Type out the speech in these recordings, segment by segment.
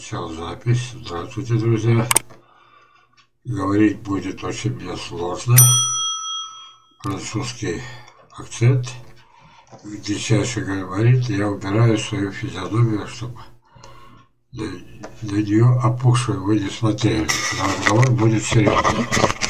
Начал запись. Здравствуйте, друзья. Говорить будет очень мне сложно. Французский акцент, дичайший габарит. Я убираю свою физиономию, чтобы на нее опухшую вы не смотрели. Но разговор будет серьезный.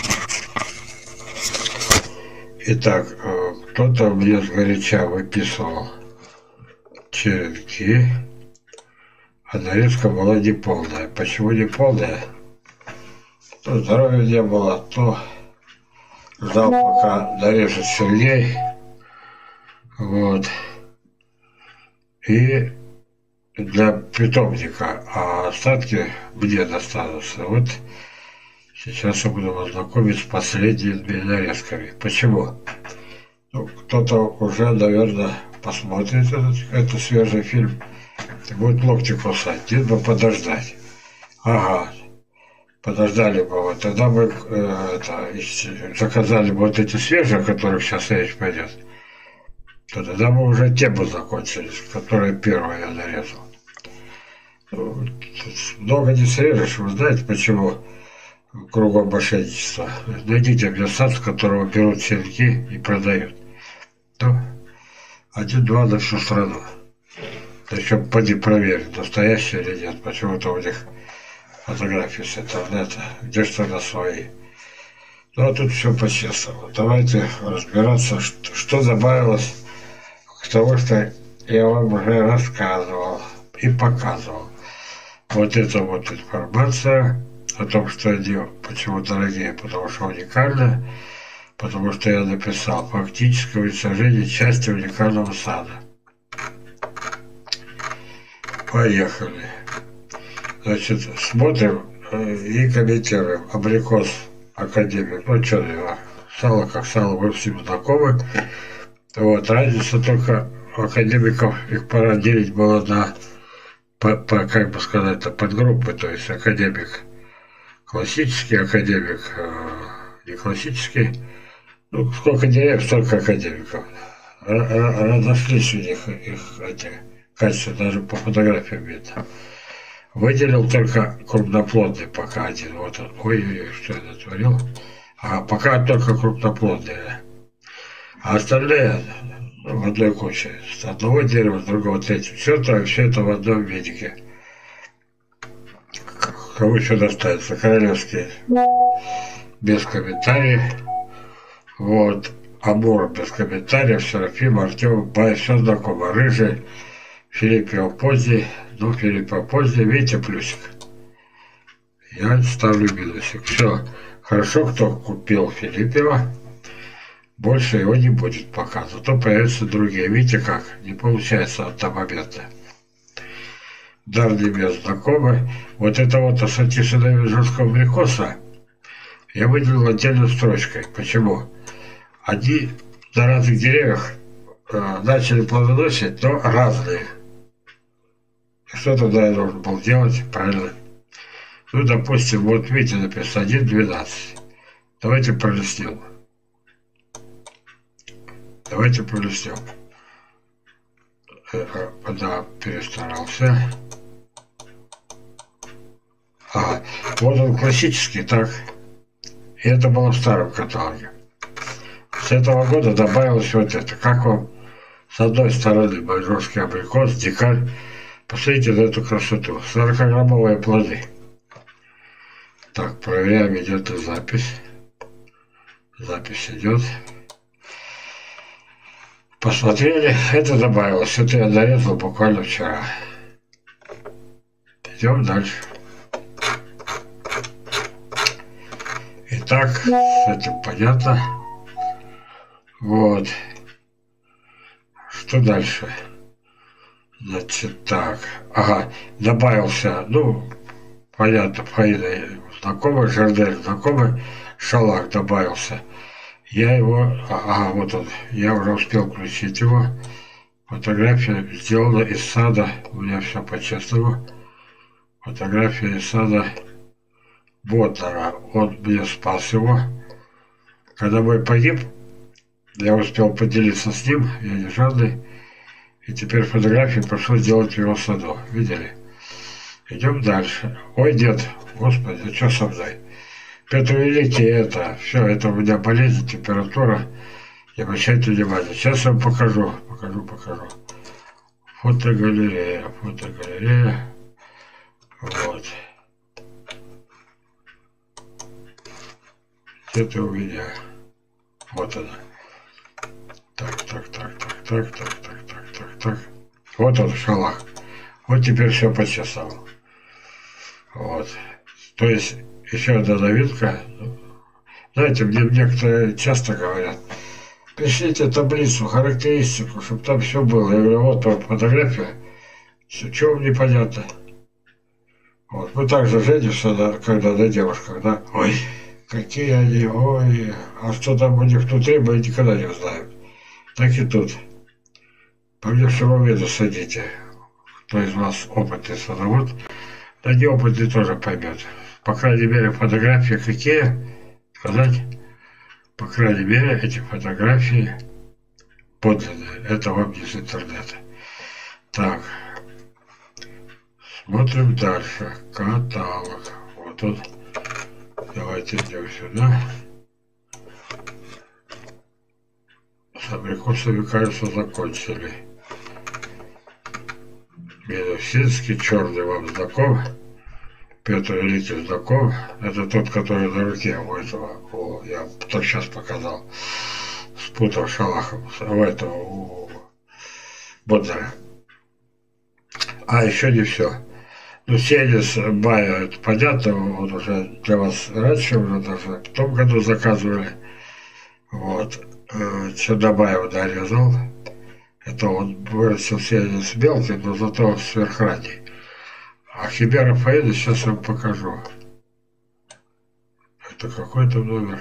Итак, кто-то мне сгоряча выписывал черенки, а нарезка была неполная. Почему неполная? То здоровья не было, то ждал, пока нарежет Сергей. Вот. И для питомника, а остатки мне достанутся. Вот сейчас я буду вас знакомить с последними нарезками. Почему? Ну, кто-то уже, наверное, посмотрит этот свежий фильм и будет локти кусать. Нет бы подождать. Ага. Подождали бы, вот тогда мы заказали бы вот эти свежие, о которых сейчас речь пойдет, то тогда мы уже тему закончили, которая первая я нарезал. Много не срежешь, вы знаете, почему кругом мошенничество. Найдите мне сад, с которого берут черенки и продают. Ну, 1-2 на всю страну. Да еще поди проверь, настоящие или нет, почему-то у них фотографии с интернета, где что на свои. Ну а тут все по-честному. Давайте разбираться, что добавилось к тому, что я вам уже рассказывал и показывал. Вот эта вот информация о том, что они почему дорогие, потому что уникальны, потому что я написал фактическое уничтожение части уникального сада. Поехали. Значит, смотрим и комментируем. Абрикос академик. Ну, что его? Сало как сало, вы всем знакомы. Вот, разница только у академиков, их пора делить было на, как бы сказать, подгруппы. То есть академик классический, академик не классический. Ну, сколько деревьев, столько академиков. Разошлись у них их эти качества, даже по фотографиям видно. Выделил только крупноплодный пока один. Вот он. Ой-ой-ой, что я натворил. А пока только крупноплодные. А остальные в одной куче. С одного дерева, с другого, третьего. Все это в одном видике. Кому еще достанется? Королевский. Без комментариев. Вот. Амур без комментариев. Серафим, Артем, Бай, все знакомо. Рыжий. Филиппио поздний. Ну, Филиппа поздний, видите, плюсик. Я ставлю минусик. Все. Хорошо, кто купил Филиппио, больше его не будет пока. Зато появятся другие. Видите как? Не получается от того момента. Дарни мне знакомы. Вот это вот ассортированное жесткого абрикоса я выделил отдельной строчкой. Почему? Они на разных деревьях начали плодоносить, но разные. Что тогда я должен был делать? Правильно. Ну, допустим, вот видите, написано 1.12. Давайте пролистнем. Давайте пролистнем. Да, перестарался. Ага. Вот он классический, так. И это было в старом каталоге. С этого года добавилось вот это. Как вам? С одной стороны байжорский абрикос, дикарь. Посмотрите на эту красоту. 40-граммовые плоды. Так, проверяем, идет и запись. Запись идет. Посмотрели, это добавилось. Это я нарезал буквально вчера. Идем дальше. Итак, с этим понятно. Вот. Что дальше? Значит, так. Ага, добавился, ну, понятно, Фаида знакомый, Жардель знакомый, Шалак добавился. Я его, ага, вот он, я уже успел включить его. Фотография сделана из сада, у меня все по-честному. Фотография из сада Ботнера, он мне спас его. Когда мой погиб, я успел поделиться с ним, я не жадный. И теперь фотографии прошу сделать в его саду. Видели? Идем дальше. Ой, дед, господи, что со мной? Петр Великий, это, все, это у меня болезнь, температура. Не обращайте внимания. Сейчас я вам покажу. Фотогалерея. Вот. Это у меня. Вот она. Так. Вот он, шалах. Вот теперь все почесал. Вот. То есть, еще одна новинка. Знаете, мне некоторые часто говорят, пришлите таблицу, характеристику, чтобы там все было. Я говорю, вот вам фотография. Чего вам непонятно? Вот. Мы также женимся, когда на девушках, да? Ой, какие они, ой, а что там у них внутри, мы никогда не узнаем. Так и тут. По внешнему виду судите. Кто из вас опытный садовод, да неопытный тоже поймет. По крайней мере, фотографии какие? Сказать? По крайней мере, эти фотографии подлинные. Это вам не с интернета. Так. Смотрим дальше. Каталог. Вот он. Давайте идем сюда. С абрикосами, кажется, закончили. Минусинский, черный вам знаком. Петр Великий знаком. Это тот, который на руке у этого. О, я только сейчас показал. Спутал шалахом. У этого, у Бондара. А, еще не все. Ну, Сенис Бая, это понятно, он уже для вас раньше, уже даже в том году заказывали. Вот. Чернобаев дорезал. Это он вырастил Сенис мелкий, но зато сверхранний. А Химера Фаида сейчас я вам покажу. Это какой-то номер.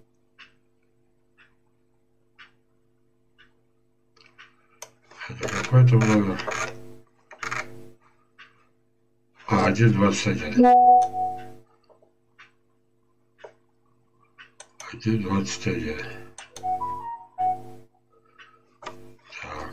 Это какой-то номер. 1.21. 1.21. Так.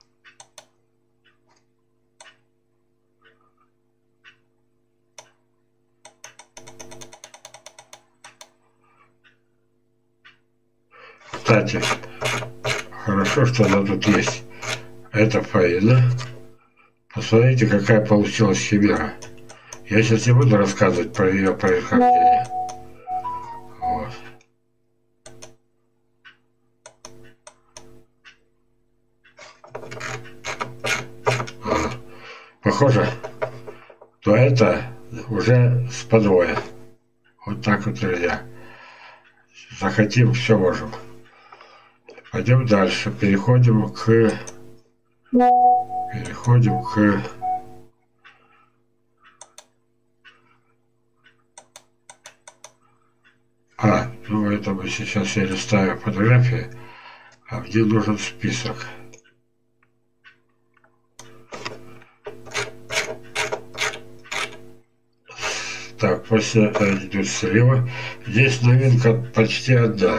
Кстати, хорошо, что она тут есть. Это Фаина. Посмотрите, какая получилась химера. Я сейчас не буду рассказывать про ее происхождение. Вот. Похоже, то это уже с подвоя. Вот так вот, друзья. Захотим, все можем. Пойдем дальше. Переходим к... Ну это мы сейчас я листаю фотографии, а где нужен список. Так, после идет слева. Здесь новинка почти одна.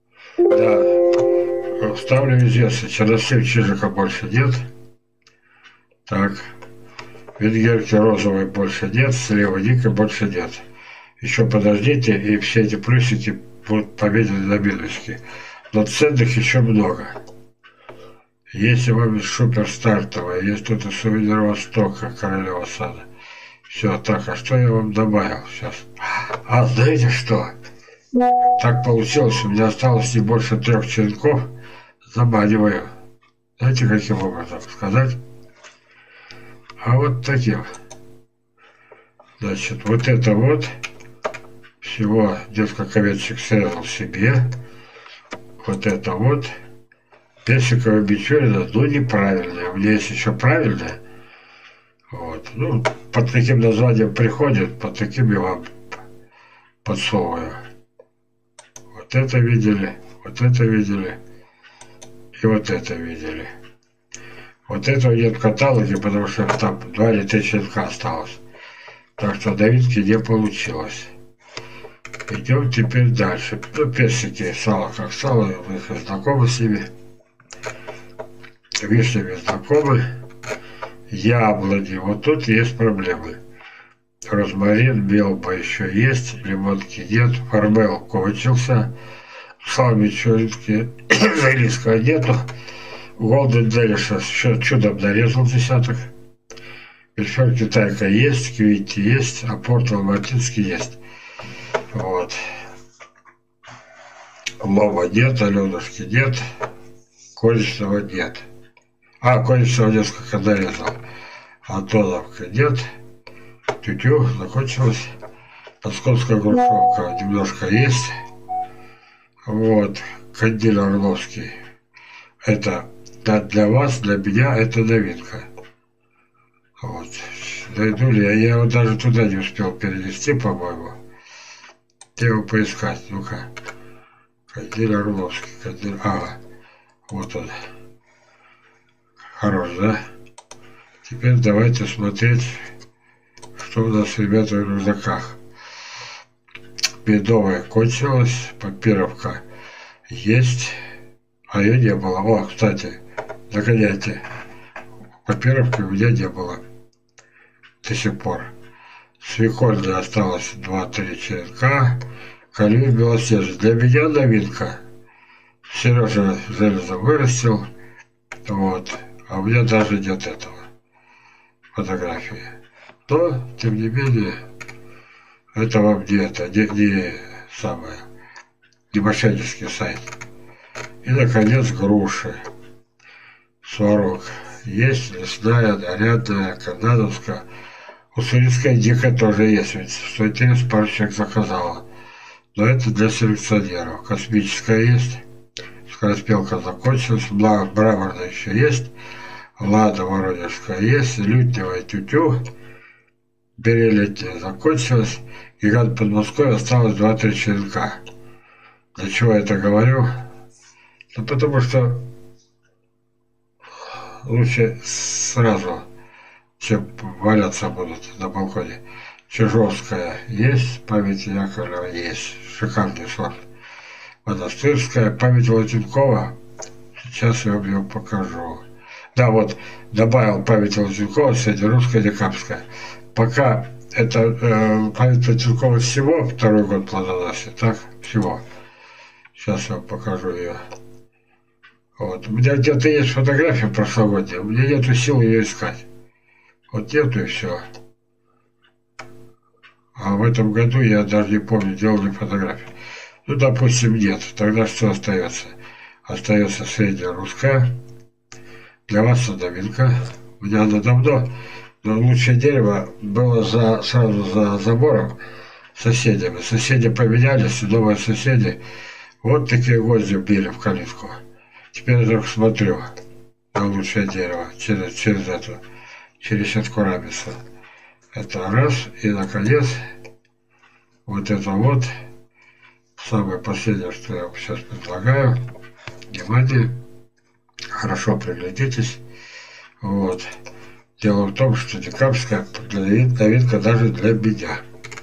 Да, ставлю известно. Чернослив Чижика больше нет. Так, венгерки розовой больше нет, слева дикой больше нет. Еще подождите, и все эти плюсики будут помедлены на минуске. Но ценных еще много. Если вам из супер стартовая, есть тут и сувенир Востока, Королева сада. Все, так, а что я вам добавил сейчас? А, знаете что? Так получилось, у меня осталось не больше 3 черенков. Заманиваю. Знаете, каким образом сказать? А вот таким. Значит, вот это вот. Всего несколько веточек срезал себе. Вот это вот. Персиковая бичурина, ну неправильная. У меня есть еще правильная. Вот. Ну, под каким названием приходит, под таким я вам подсовываю. Вот это видели, вот это видели. И вот это видели. Вот этого нет в каталоге, потому что там 2 или 3 черенка осталось. Так что новинки не получилось. Идем теперь дальше. Ну, персики, сало как сало, вы знакомы с ними. Вишнями знакомы. Яблони. Вот тут есть проблемы. розмарин, мелба еще есть, лимонки нет, фармел кончился, салами чуринки английского нету, Голден Делишес еще чудом нарезал десяток. Бельфер Китайка есть, Квитти есть, а Портал Мартинский есть. Вот. Лома нет, Аленушки нет, Конечного нет. Конечного несколько нарезал. Антоновка нет. Тютю закончилась. Московская грушевка немножко есть. Вот. Кандиль Орловский. Это для вас, для меня это новинка. Вот. Найду ли я его даже туда не успел перенести, по-моему. Где его поискать? Ну-ка. Кандиль Орловский. Кандиль... вот он. Хорош, да? Теперь давайте смотреть, что у нас, ребята, в рюкзаках. Медовая кончилась, папировка есть, а ее не было. Кстати, догоняйте. Папировки у меня не было до сих пор. Свекольная осталось 2-3 черенка. Калюй белоснежный. Для меня новинка. Сережа железо вырастил. Вот. А у меня даже нет этого. Фотографии. Но, тем не менее, это вам не самое, не мошеннический сайт. И, наконец, груши. Сварог. Есть лесная, нарядная, канадовская. Уссурийская дикая тоже есть, ведь, что интересно, пару человек заказала. Но это для селекционеров. Космическая есть. Скороспелка закончилась. Браварная еще есть. Лада Воронежская есть. Лютневая тютю. Берелетняя закончилась. Гигант Подмосковья осталось 2-3 черенка. Для чего я это говорю? Да потому что лучше сразу, чем валяться будут на балконе. Чижовская есть, память Яковлева есть, шикарный сорт. Монастырская, память Латинкова, сейчас я вам ее покажу. Да, вот, добавил память Латинкова, среднерусская, декабрьская. Пока это память Латинкова всего второй год плодоносит, так, всего. Сейчас я вам покажу ее. Вот. У меня где-то есть фотография прошлогодняя, у меня нету сил ее искать. Вот нету и все. А в этом году я даже не помню, делал ли фотографию. Ну, допустим, нет. Тогда что остается? Остается средняя русская. Для вас новинка. У меня она давно. Но лучшее дерево было сразу за забором соседями. Соседи поменялись, новые соседи. Вот такие гвозди били в калитку. Теперь я только смотрю на лучшее дерево через сетку Рабиса. Это раз. И, наконец, вот это вот самое последнее, что я вам сейчас предлагаю. Внимание. Хорошо приглядитесь. Вот. Дело в том, что декабрьская новинка даже для меня.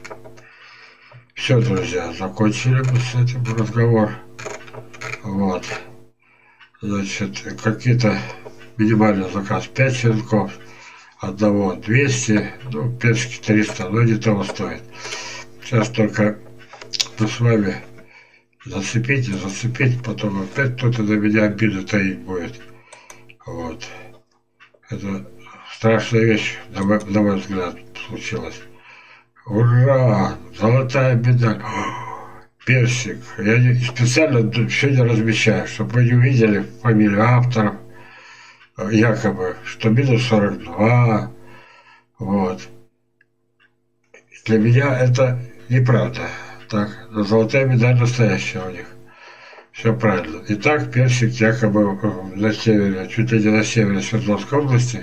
Все, друзья, закончили мы с этим разговор. Вот. Значит, какие-то минимальный заказ 5 черенков. Одного 200, ну, персики 300, но не того стоит. Сейчас только мы с вами зацепить, потом опять кто-то на меня обиду таить будет. Вот. Это страшная вещь, на мой взгляд, случилась. Ура! Золотая медаль! Персик. Я специально все не размещаю, чтобы вы не увидели фамилию авторов. Якобы, что минус 42. Вот. Для меня это неправда. Так, но золотая медаль настоящая у них. Все правильно. Итак, персик якобы на севере, чуть ли не на севере Свердловской области,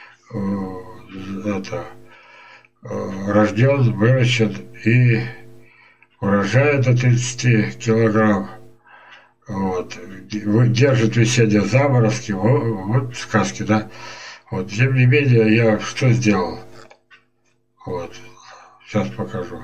рожден, выращен и урожай до 30 килограмм. Вот. Держит весенние заморозки. Вот сказки, да. Вот. Тем не менее, я что сделал? Вот. Сейчас покажу.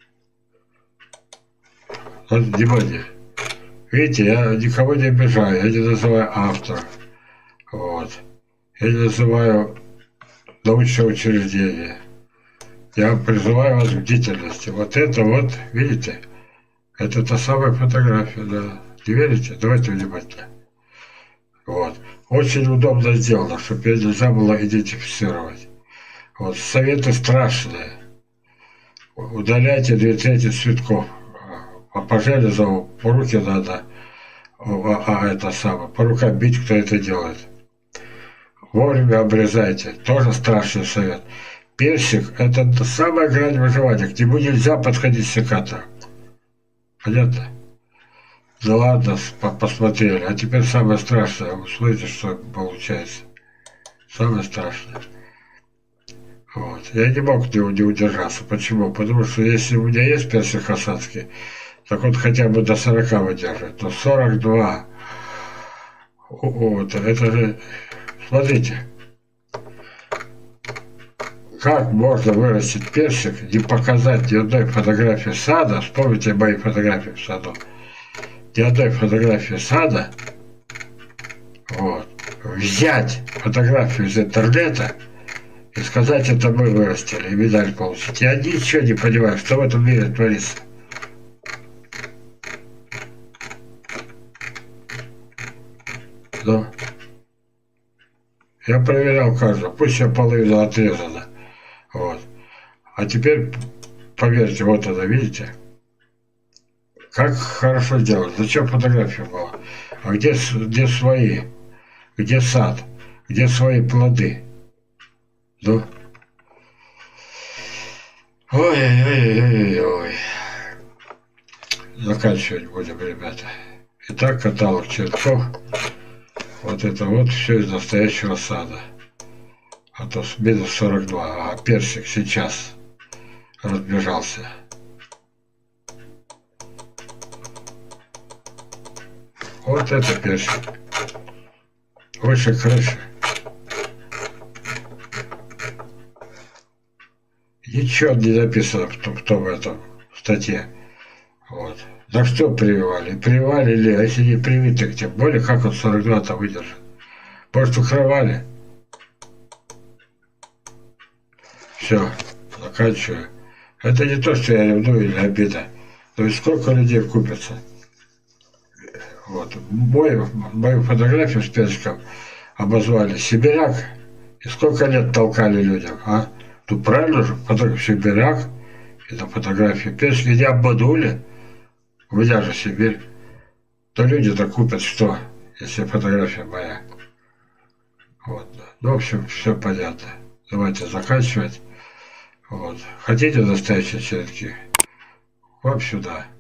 Вот, внимание. Видите, я никого не обижаю, я не называю автора. Вот. Я не называю научное учреждение. Я призываю вас к бдительности. Вот это вот, видите, это та самая фотография, да. Не верите? Давайте внимательно. Вот. Очень удобно сделано, чтобы ее нельзя было идентифицировать. Вот. Советы страшные. Удаляйте 2/3 цветков. А по железу по руке надо, это самое, по рукам бить, кто это делает. Вовремя обрезайте. Тоже страшный совет. Персик – это самая грань выживания. К нему нельзя подходить с секатором. Понятно? Ну ладно, посмотрели. А теперь самое страшное. Вы слышите, что получается? Самое страшное. Вот. Я не мог не удержаться. Почему? Потому что если у меня есть персик хасанский, так он хотя бы до 40 выдержит. Но 42. Вот. Это же... Смотрите. Как можно вырастить персик, не показать ни одной фотографии сада? Вспомните мои фотографии в саду. Ни одной фотографии сада. Вот. Взять фотографию из интернета и сказать, это мы вырастили, и медаль получить. Я ничего не понимаю, что в этом мире творится. Но я проверял каждого, пусть я половина отрезана. Вот. А теперь, поверьте, вот это, видите? Как хорошо делать. Зачем фотография была? А где свои? Где сад? Где свои плоды? Ну? Ой-ой-ой-ой-ой. Заканчивать будем, ребята. Итак, каталог черенков. Вот это вот все из настоящего сада. А то минус 42. А персик сейчас разбежался. Вот это персик. Выше крыши. Ничего не написано в том этом статье. Вот. За что прививали? Прививали ли? А если не привиты, тем более, как он 42-то выдержит? Может, укрывали? Все, заканчиваю. Это не то, что я ревную или обида. То есть сколько людей купится? Вот. Мою фотографию с персиком обозвали сибиряк. И сколько лет толкали людям, а? Тут правильно же, сибиряк. И на фотографии персик. Меня обманули. У меня же Сибирь. То люди-то купят что, если фотография моя. Вот. Ну, в общем, все понятно. Давайте заканчивать. Вот. Хотите настоящие черенки? Вам сюда.